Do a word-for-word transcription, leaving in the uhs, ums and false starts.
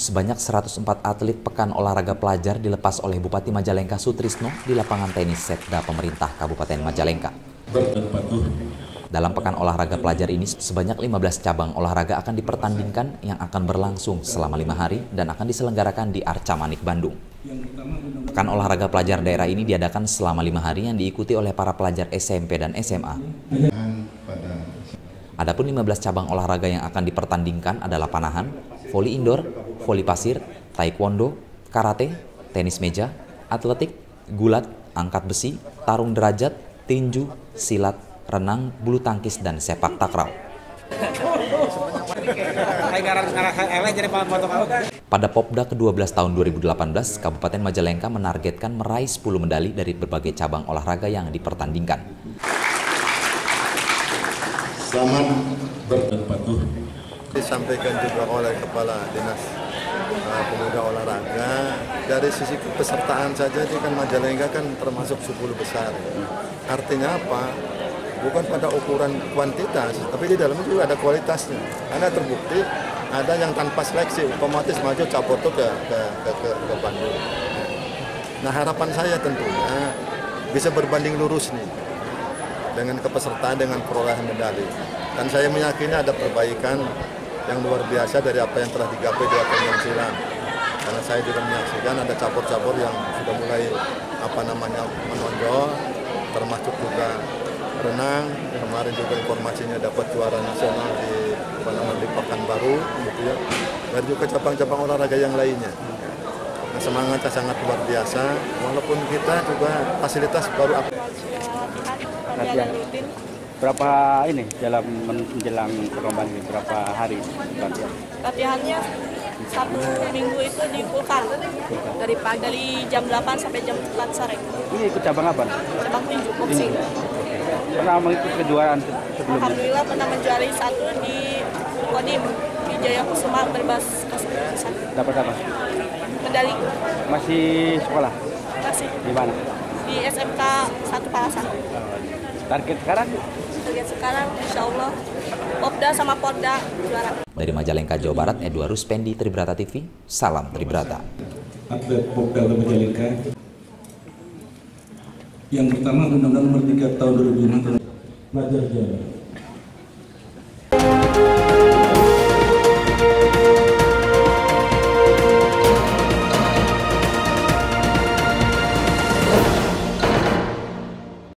sebanyak seratus empat atlet Pekan Olahraga Pelajar dilepas oleh Bupati Majalengka Sutrisno di lapangan tenis Setda pemerintah Kabupaten Majalengka. Dalam Pekan Olahraga Pelajar ini, sebanyak lima belas cabang olahraga akan dipertandingkan yang akan berlangsung selama lima hari dan akan diselenggarakan di Arca Manik, Bandung. Pekan Olahraga Pelajar daerah ini diadakan selama lima hari yang diikuti oleh para pelajar S M P dan S M A. Adapun lima belas cabang olahraga yang akan dipertandingkan adalah panahan, voli indoor, voli pasir, taekwondo, karate, tenis meja, atletik, gulat, angkat besi, tarung derajat, tinju, silat, renang, bulu tangkis, dan sepak takraw. Pada Popda ke dua belas tahun dua ribu delapan belas, Kabupaten Majalengka menargetkan meraih sepuluh medali dari berbagai cabang olahraga yang dipertandingkan. Selamat berpatuh. Disampaikan juga oleh Kepala Dinas uh, Pemuda Olahraga, dari sisi kepesertaan saja di kan Majalengka kan termasuk sepuluh besar. Artinya apa? Bukan pada ukuran kuantitas, tapi di dalamnya juga ada kualitasnya. Karena terbukti ada yang tanpa seleksi, otomatis maju Capoto ke, ke, ke, ke, ke Bandung. Nah, harapan saya tentunya bisa berbanding lurus nih dengan kepesertaan, dengan perolehan medali. Dan saya meyakini ada perbaikan yang luar biasa dari apa yang telah digapai di tahun silam. Karena saya juga menyaksikan ada cabur-cabur yang sudah mulai apa namanya menonjol, termasuk juga renang. Kemarin juga informasinya dapat juara nasional di apa namanya di Pekanbaru, gitu ya. Dan juga cabang-cabang olahraga yang lainnya. Nah, semangatnya sangat luar biasa. Walaupun kita juga fasilitas baru. Latihan berapa ini dalam menjelang perlombaan ini, berapa hari latihan? Latihannya satu minggu itu di Vulkan dari pagi, dari jam delapan sampai jam empat sore. Ini ikut cabang apa? Cabang tinju, boxing. Pernah mengikuti kejuaraan sebelumnya? Alhamdulillah pernah menjuarai satu di Kodim Wijaya Kusuma berbas satu. Dapat apa? Medali. Masih sekolah? Masih. Di mana? Di S M K satu Palasan. Target sekarang? Target sekarang insya Allah Popda sama Porda juara. Dari Majalengka, Jawa Barat, Edward Ruspendi, Tribrata T V, salam Tribrata. Atlet Popda Majalengka. Yang pertama Undang-Undang Nomor tiga Tahun dua ribu lima tentang pelajar jalan.